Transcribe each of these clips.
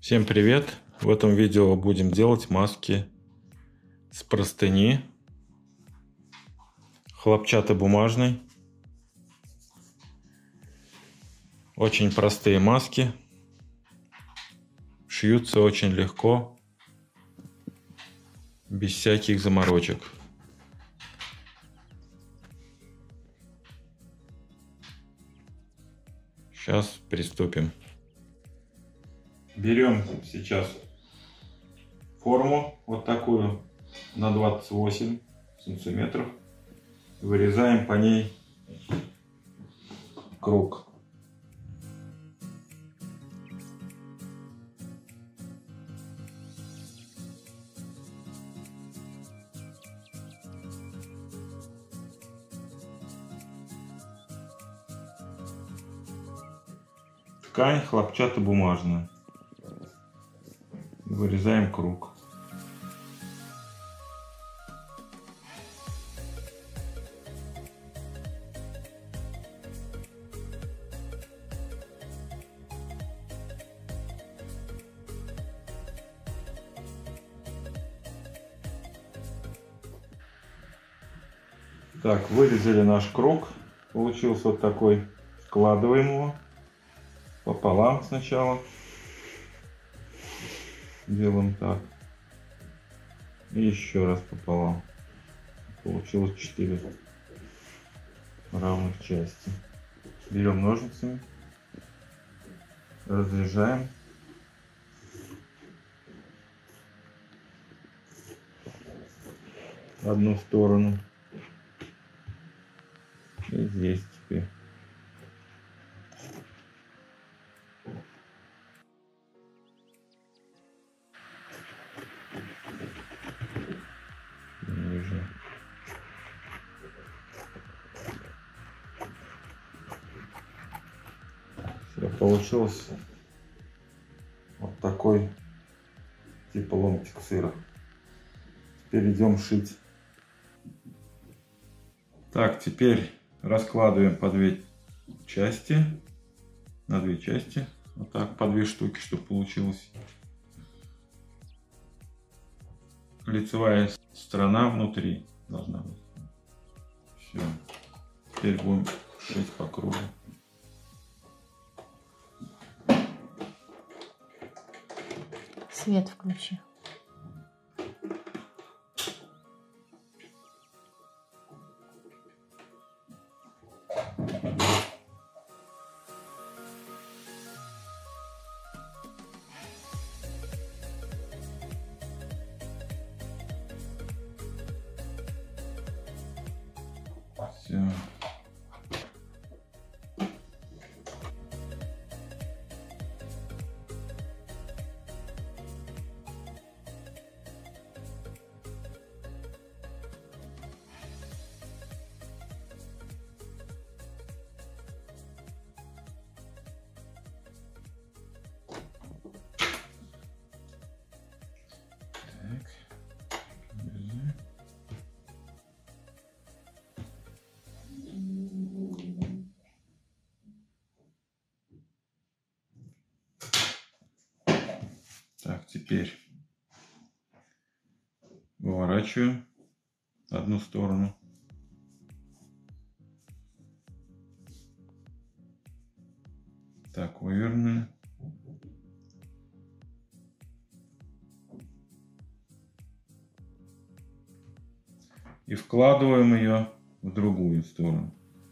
Всем привет! В этом видео будем делать маски с простыни хлопчатобумажной. Очень простые маски, шьются очень легко, без всяких заморочек. Сейчас приступим. Берем сейчас форму вот такую на 28 сантиметров. Вырезаем по ней круг. Ткань хлопчатобумажная. Вырезаем круг. Так, вырезали наш круг. Получился вот такой. Складываем его пополам сначала. Делаем так. И еще раз пополам. Получилось 4 равных части. Берем ножницами, разрезаем. Одну сторону. И здесь теперь. Ниже. Все, получилось вот такой типа ломтик сыра. Теперь идем шить. Так, теперь раскладываем по две части, на две части, вот так, по 2 штуки, чтобы получилось. Лицевая сторона внутри должна быть. Все. Теперь будем шить по кругу. Свет включи. Все. Так, теперь выворачиваем одну сторону. Так, вывернули. И вкладываем ее в другую сторону.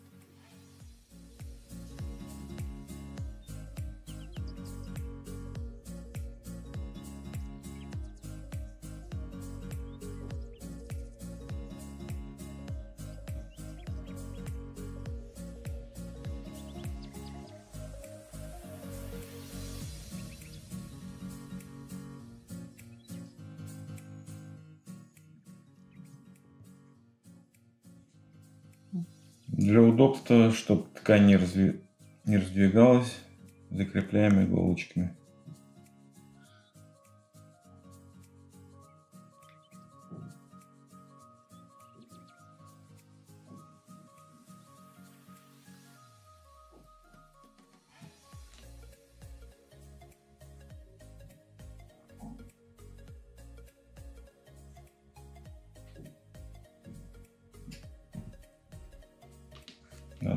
Для удобства, чтобы ткань не раздвигалась, закрепляем иголочками.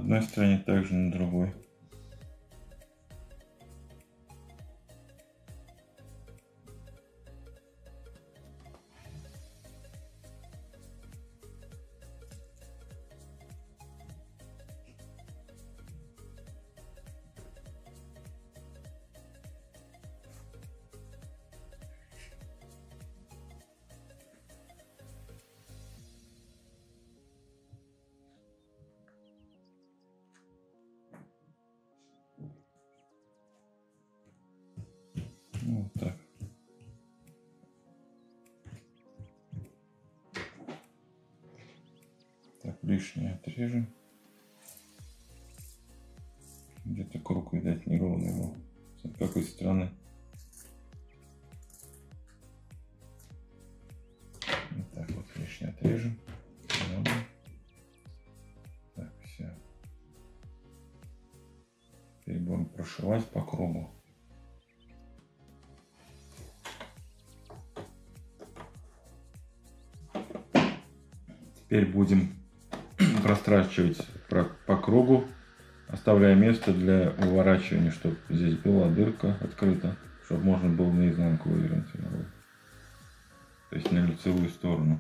одной стороне, также на другой. Вот так. Так, лишнее отрежем. Где-то круг, видать, неровный был. С какой стороны? Вот так вот лишнее отрежем. Так, все. Теперь будем прошивать по кругу. Теперь будем прострачивать по кругу, оставляя место для уворачивания, чтобы здесь была дырка открыта, чтобы можно было наизнанку вывернуть его. То есть на лицевую сторону.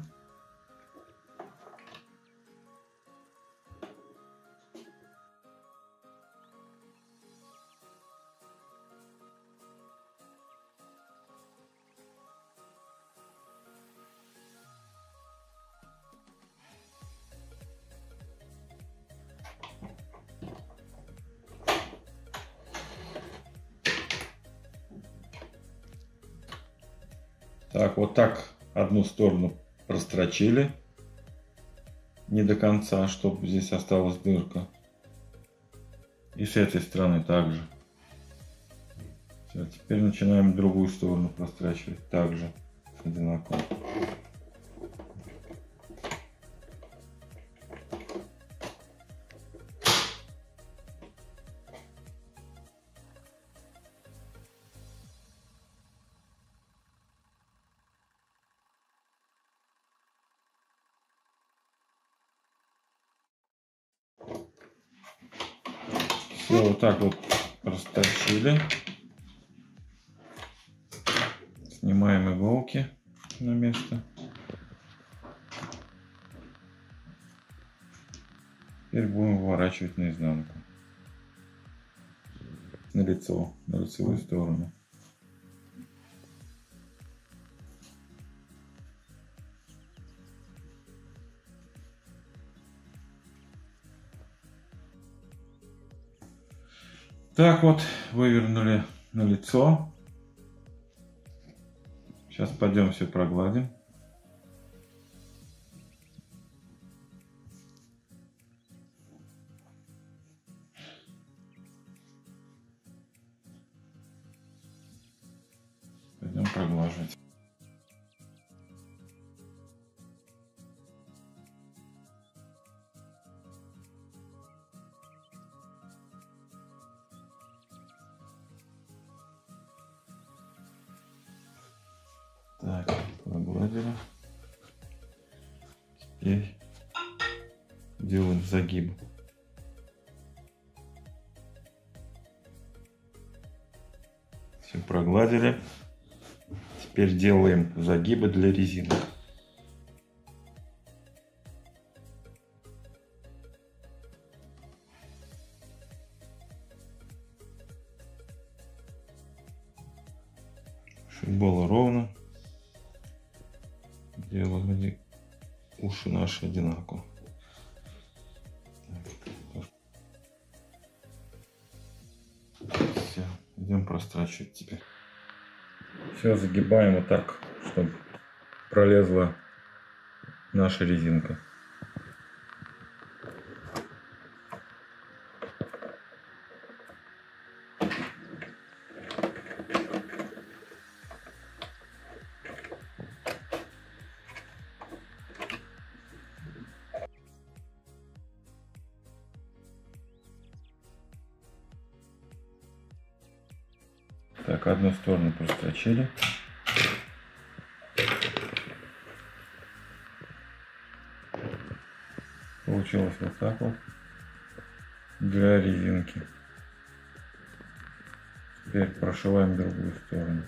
Так, вот так одну сторону прострочили не до конца, чтобы здесь осталась дырка. И с этой стороны также. Все, теперь начинаем другую сторону прострачивать также одинаково. Все, вот так вот расточили. Снимаем иголки на место. Теперь будем выворачивать наизнанку. На лицо, на лицевую сторону. Так вот, вывернули на лицо. Сейчас пойдем все прогладим. Пойдем проглаживать. Так, прогладили. Теперь делаем загиб. Все прогладили. Теперь делаем загибы для резинок. Чтобы было ровно. Делали уши наши одинаково. Все, идем прострачивать теперь. Все, загибаем вот так, чтобы пролезла наша резинка. Так, одну сторону прострочили. Получилось вот так вот. для резинки. Теперь прошиваем другую сторону.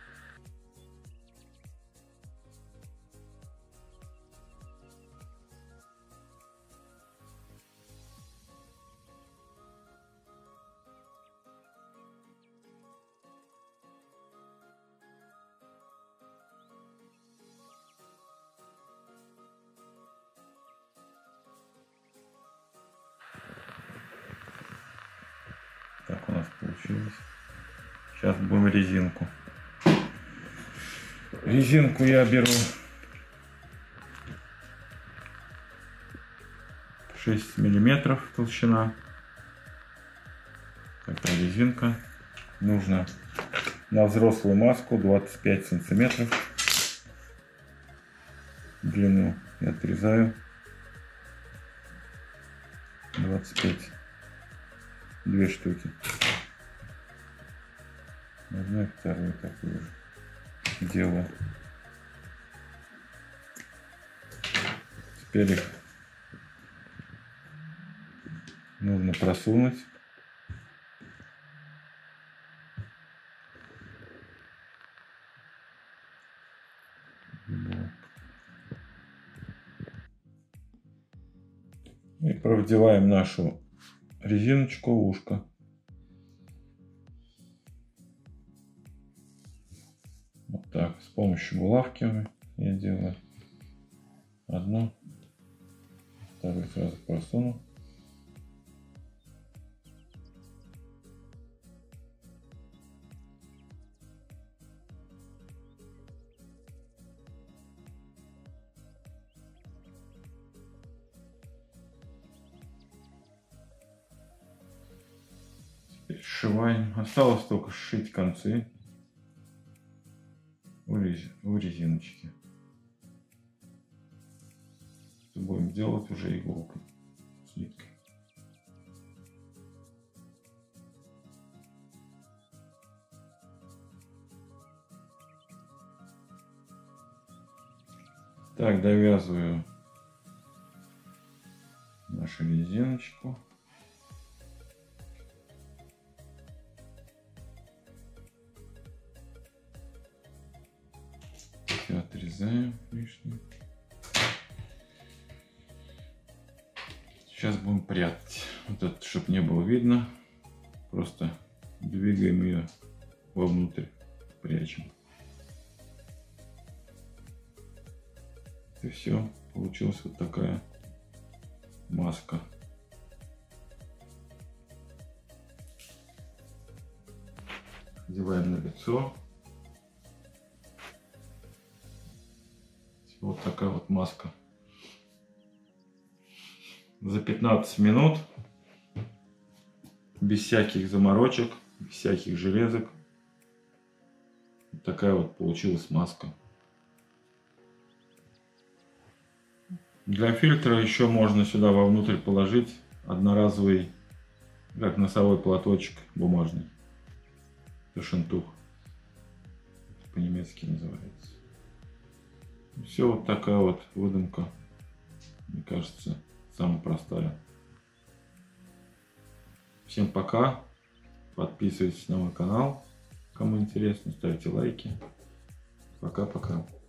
Так у нас получилось. Сейчас будем резинку. Резинку я беру 6 миллиметров толщина. Такая резинка. Нужно на взрослую маску 25 сантиметров. Длину я отрезаю 25. 2 штуки. Одну и вторую такую же делаю. Теперь их нужно просунуть. И продеваем нашу резиночку в ушко. Вот так, с помощью булавки я делаю. Одну, вторую сразу просуну. Теперь сшиваем. Осталось только сшить концы у резиночки. Будем делать уже иголкой с ниткой. Так, довязываю нашу резиночку. Все отрезаем лишнее. Сейчас будем прятать. Вот это, чтобы не было видно. Просто двигаем ее вовнутрь, прячем. И все. Получилась вот такая маска. Одеваем на лицо. Вот такая вот маска. За 15 минут, без всяких заморочек, без всяких железок. Вот такая вот получилась маска. Для фильтра еще можно сюда вовнутрь положить одноразовый, как носовой платочек бумажный. Тушентух по-немецки называется. Все, вот такая вот выдумка. Мне кажется, самая простая. Всем пока. Подписывайтесь на мой канал. Кому интересно, ставьте лайки. Пока-пока.